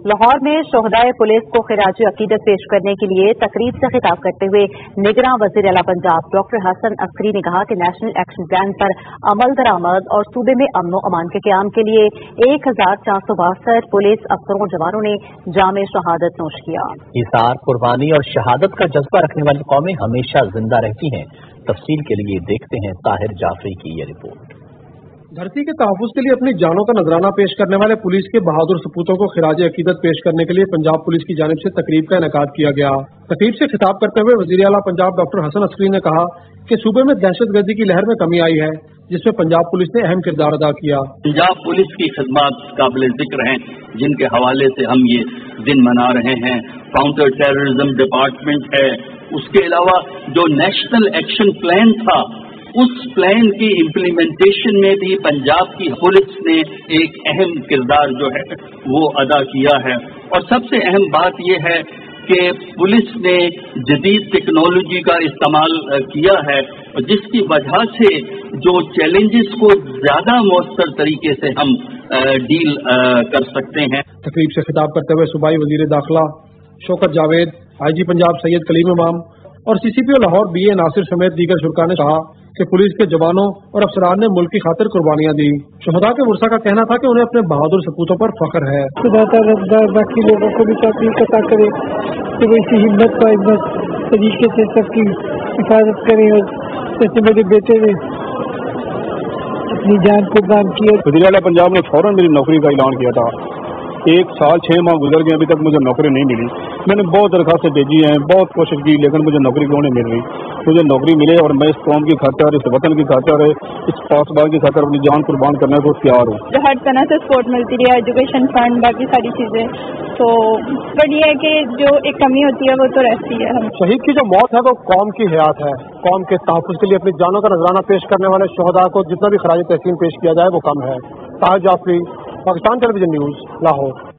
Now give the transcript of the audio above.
لاہور میں شہدائے پولیس کو خراج عقیدت پیش کرنے کے لیے تقریب سے خطاب کرتے ہوئے نگراں وزیر اعلیٰ پنجاب ڈاکٹر حسن عسکری نے کہا کہ نیشنل ایکشن پلان پر عمل درآمد اور صوبے میں امن و امان کے قیام کے لیے 1462 پولیس افسروں اور جوانوں نے جام شہادت نوش کیا۔ ایثار، قربانی اور شہادت کا جذبہ رکھنے والی قومیں ہمیشہ زندہ رہتی ہیں۔ تفصیل کے لیے دیکھتے ہیں طاہر جعفری کی یہ رپورٹ۔ دھرتی کے تحفظ کے لیے اپنی جانوں کا نذرانہ پیش کرنے والے پولیس کے بہادر سپوتوں کو خراج عقیدت پیش کرنے کے لیے پنجاب پولیس کی جانب سے تقریب کا انعقاد کیا گیا۔ تقریب سے خطاب کرتے ہوئے وزیر اعلیٰ پنجاب ڈاکٹر حسن عسکری نے کہا کہ صوبے میں دہشت گردی کی لہر میں کمی آئی ہے، جس میں پنجاب پولیس نے اہم کردار ادا کیا۔ پنجاب پولیس کی خدمات قابل ذکر ہیں، جن کے حوالے سے ہم یہ دن منا رہے ہیں۔ کاؤنٹر ٹیررزم ڈپارٹمنٹ ہے، اس کے علاوہ جو نیشنل ایکشن پلان تھا، اس پلان کی امپلیمنٹیشن میں بھی پنجاب کی پولیس نے ایک اہم کردار جو ہے وہ ادا کیا ہے۔ اور سب سے اہم بات یہ ہے کہ پولیس نے جدید ٹیکنالوجی کا استعمال کیا ہے، جس کی وجہ سے جو چیلنجز کو زیادہ مؤثر طریقے سے ہم ڈیل کر سکتے ہیں۔ تقریب سے خطاب کرتے ہوئے صوبائی وزیر داخلہ شوکت جاوید، آئی جی پنجاب سید کلیم امام اور سی سی پی او لاہور بی اے ناصر سمیت دیگر شرکاء نے کہا کہ پولیس کے جوانوں اور افسران نے ملک کی خاطر قربانیاں دی۔ شہداء کے ورثاء کا کہنا تھا کہ انہیں اپنے بہادر سپوتوں پر فخر ہے۔ خدا تعالیٰ باقی لوگوں کو بھی توفیق عطا کرے کہ وہ اسی ہمت طریقے سے سب کی حفاظت کریں، اور جیسے میرے بیٹے نے اپنی جان قربان کی۔ وزیر اعلیٰ پنجاب نے فوراً میری نوکری کا اعلان کیا تھا۔ 1 سال 6 ماہ گزر گئے، ابھی تک مجھے نوکری نہیں ملی۔ میں نے بہت درخواستیں بھیجی ہیں، بہت کوشش کی، لیکن مجھے نوکری کیوں نہیں مل رہی۔ مجھے نوکری ملے اور میں اس قوم کی خاطر، اس وطن کی خاطر، اس پاس باغ کی خاطر اپنی جان قربان کرنے کو تیار ہوں۔ جو ہر طرح سے سپورٹ ملتی رہی ہے، ایجوکیشن فنڈ، باقی ساری چیزیں، تو بٹ یہ ہے کہ جو ایک کمی ہوتی ہے وہ تو رہتی ہے۔ شہید کی جو موت ہے وہ قوم کی حیات ہے۔ قوم کے تحفظ کے لیے اپنی جانوں کا نذرانہ پیش کرنے والے شہداء کو جتنا بھی خراج تحسین پیش کیا جائے وہ کم ہے۔ Tahir Jafri, Pakistan television news, Lahore.